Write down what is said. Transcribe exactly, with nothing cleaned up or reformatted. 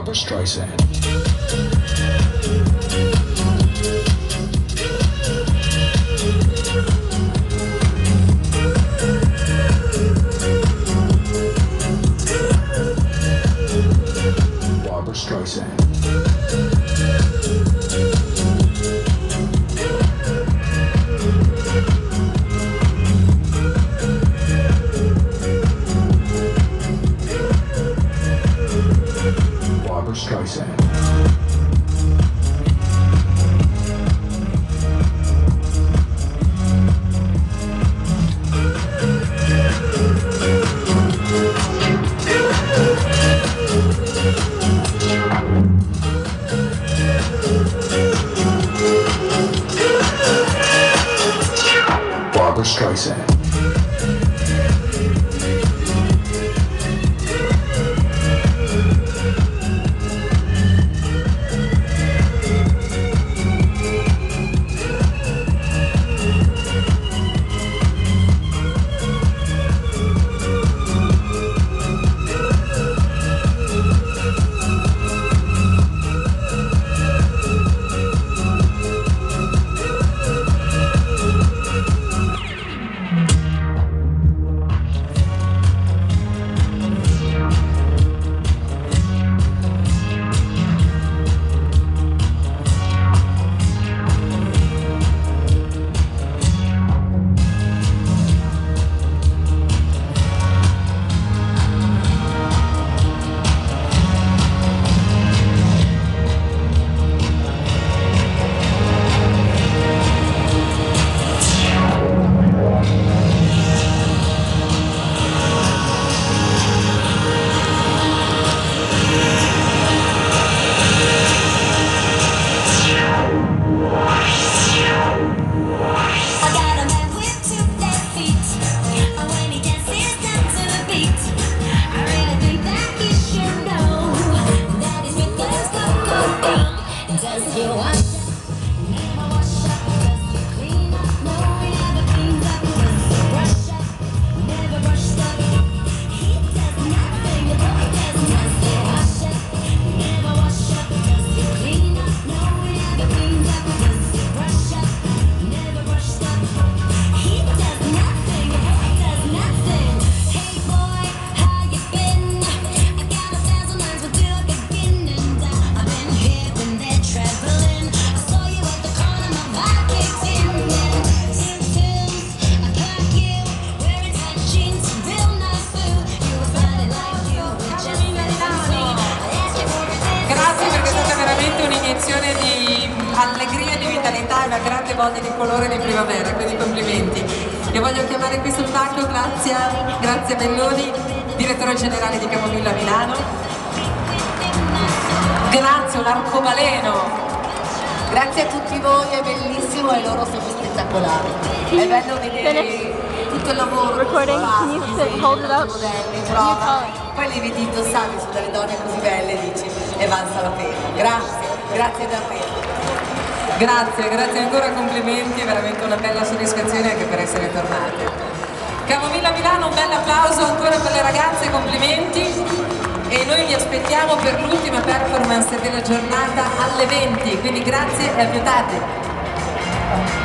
Barbra Streisand. Barbra Streisand. Barbra Streisand. Barbra Streisand. Di allegria, di vitalità e una grande voglia di colore di primavera, quindi complimenti. Io voglio chiamare qui sul palco Grazia, Grazia Belloni, direttore generale di Camomilla Milano. Grazie, un arcobaleno. Grazie a tutti voi, è bellissimo e loro sono spettacolari. È bello vedere tutto il lavoro. Recording, can you sit, hold it up? Modelli, prova. Poi li vedi indossati su delle donne così belle e dici, e valsa la pena. Grazie. Grazie davvero. Grazie, grazie ancora, complimenti, è veramente una bella soddisfazione anche per essere tornate. Camomilla Milano, un bel applauso ancora per le ragazze, complimenti. E noi vi aspettiamo per l'ultima performance della giornata alle venti, quindi grazie e a più tardi.